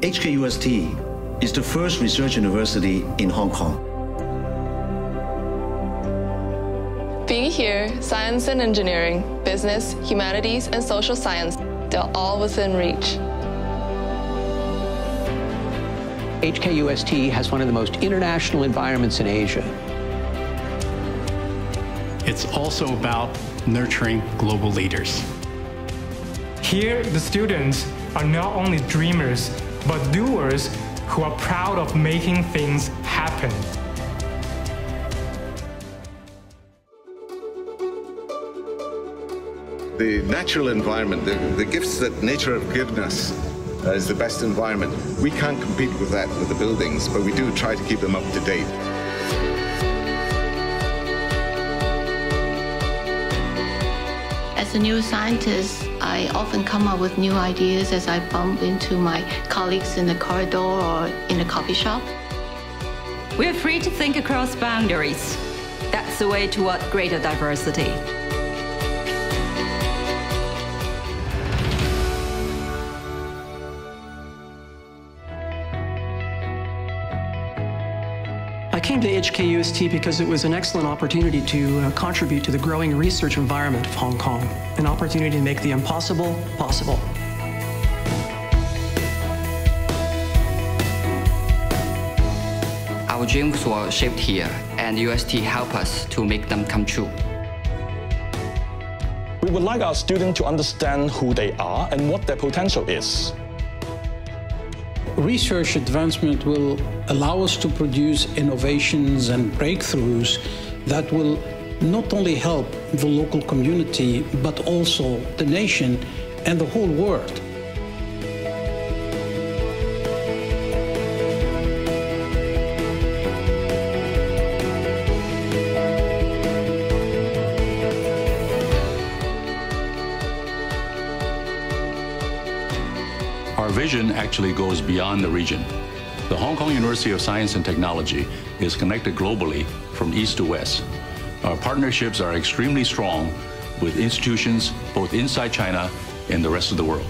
HKUST is the first research university in Hong Kong. Being here, science and engineering, business, humanities, and social science, they're all within reach. HKUST has one of the most international environments in Asia. It's also about nurturing global leaders. Here, the students are not only dreamers, but doers who are proud of making things happen. The natural environment, the gifts that nature has given us is the best environment. We can't compete with that with the buildings, but we do try to keep them up to date. As a neuroscientist, I often come up with new ideas as I bump into my colleagues in the corridor or in a coffee shop. We're free to think across boundaries. That's the way toward greater diversity. I came to HKUST because it was an excellent opportunity to contribute to the growing research environment of Hong Kong, an opportunity to make the impossible possible. Our dreams were shaped here, and UST helped us to make them come true. We would like our students to understand who they are and what their potential is. Research advancement will allow us to produce innovations and breakthroughs that will not only help the local community, but also the nation and the whole world. Our vision actually goes beyond the region. The Hong Kong University of Science and Technology is connected globally from east to west. Our partnerships are extremely strong with institutions both inside China and the rest of the world.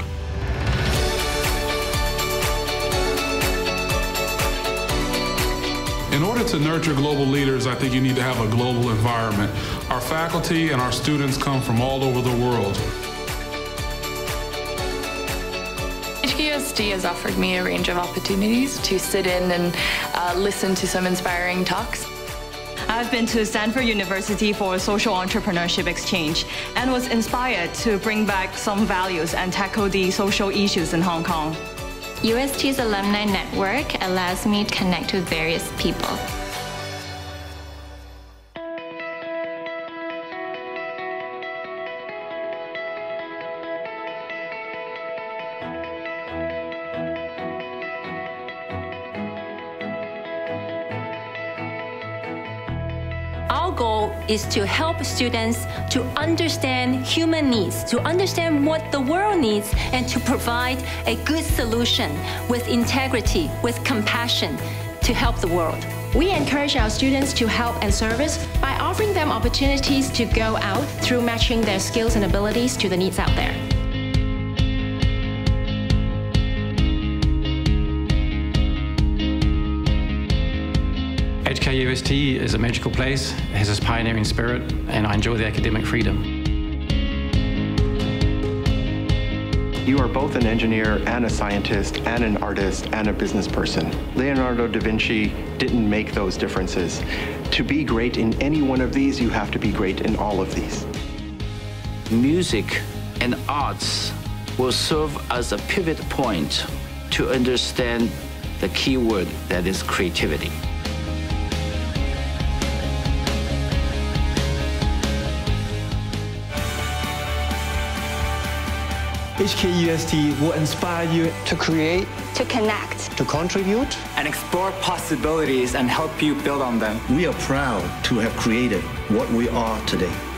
In order to nurture global leaders, I think you need to have a global environment. Our faculty and our students come from all over the world. HKUST has offered me a range of opportunities to sit in and listen to some inspiring talks. I've been to Stanford University for a social entrepreneurship exchange and was inspired to bring back some values and tackle the social issues in Hong Kong. UST's alumni network allows me to connect with various people. Our goal is to help students to understand human needs, to understand what the world needs, and to provide a good solution with integrity, with compassion, to help the world. We encourage our students to help and service by offering them opportunities to go out through matching their skills and abilities to the needs out there. HKUST is a magical place, it has this pioneering spirit, and I enjoy the academic freedom. You are both an engineer and a scientist and an artist and a business person. Leonardo da Vinci didn't make those differences. To be great in any one of these, you have to be great in all of these. Music and arts will serve as a pivot point to understand the key word that is creativity. HKUST will inspire you to create, to connect, to contribute, and explore possibilities and help you build on them. We are proud to have created what we are today.